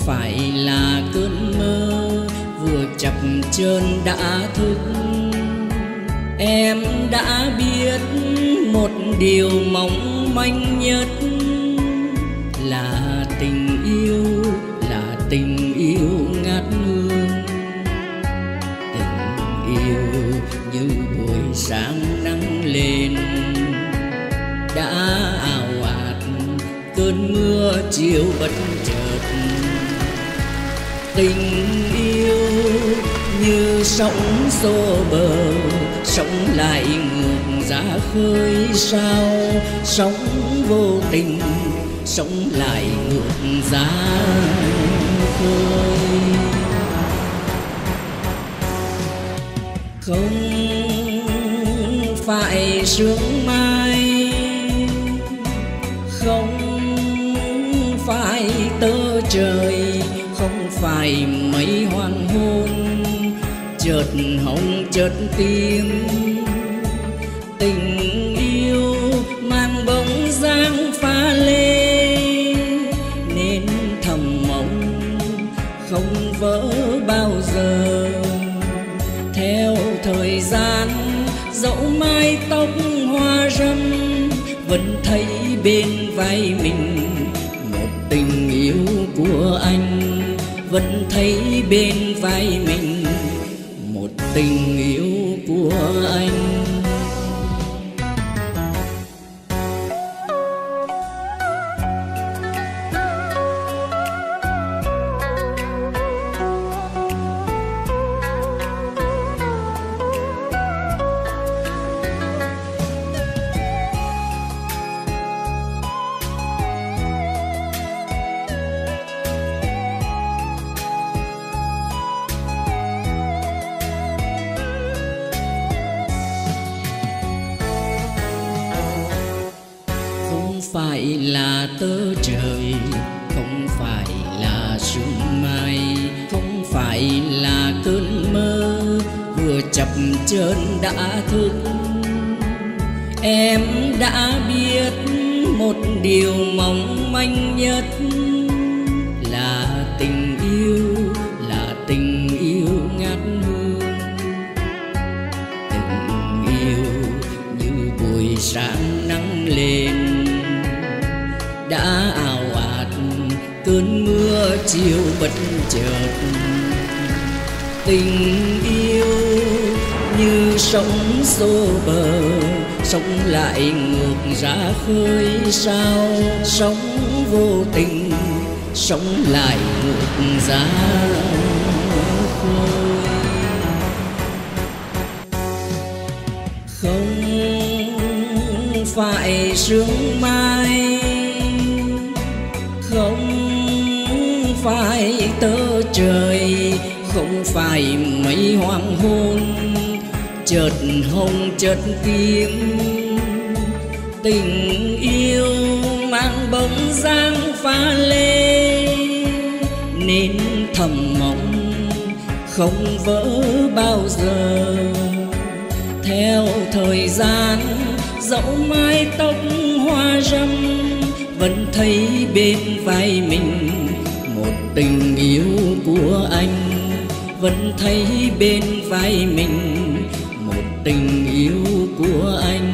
phải là cơn mơ vừa chập chờn đã thức. Em đã biết một điều mong manh nhất là tình yêu, là tình yêu ngát hương. Tình yêu như buổi sáng nắng lên đã ào ạt cơn mưa chiều bất chợt. Tình yêu như sóng xô bờ, sống lại ngược ra khơi sao. Sóng vô tình, sống lại ngược ra khơi. Không phải sương mai, không phải tơ trời, không phải mấy hoàng hôn chợt hồng chợt tím. Tình yêu mang bóng dáng pha lê nên thầm mộng không vỡ bao giờ. Theo thời gian dẫu mái tóc hoa râm vẫn thấy bên vai mình một tình yêu của anh. Vẫn thấy bên vai mình một tình yêu của anh. Không phải là tơ trời, không phải là sương mai, không phải là cơn mơ vừa chập chờn đã thức. Em đã biết một điều mong manh nhất là tình yêu, là tình yêu ngát hương. Tình yêu như buổi sáng nắng lên đã ào ạt cơn mưa chiều bất chợt. Tình yêu như sóng xô bờ, sống lại ngược ra khơi sao. Sóng vô tình, sống lại ngược ra khơi. Không phải sương mai, không phải tơ trời, không phải mấy hoàng hôn chợt hồng chợt tím. Tình yêu mang bóng dáng pha lê nên thầm mộng không vỡ bao giờ. Theo thời gian dẫu mái tóc hoa râm vẫn thấy bên vai mình một tình yêu của anh. Vẫn thấy bên vai mình một tình yêu của anh.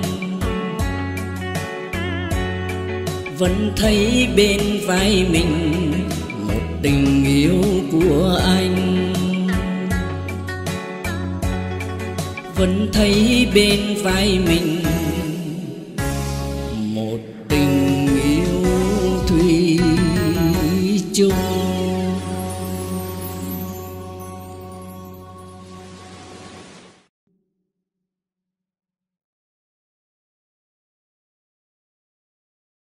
Vẫn thấy bên vai mình một tình yêu của anh. Vẫn thấy bên vai mình một tình yêu thủy chung.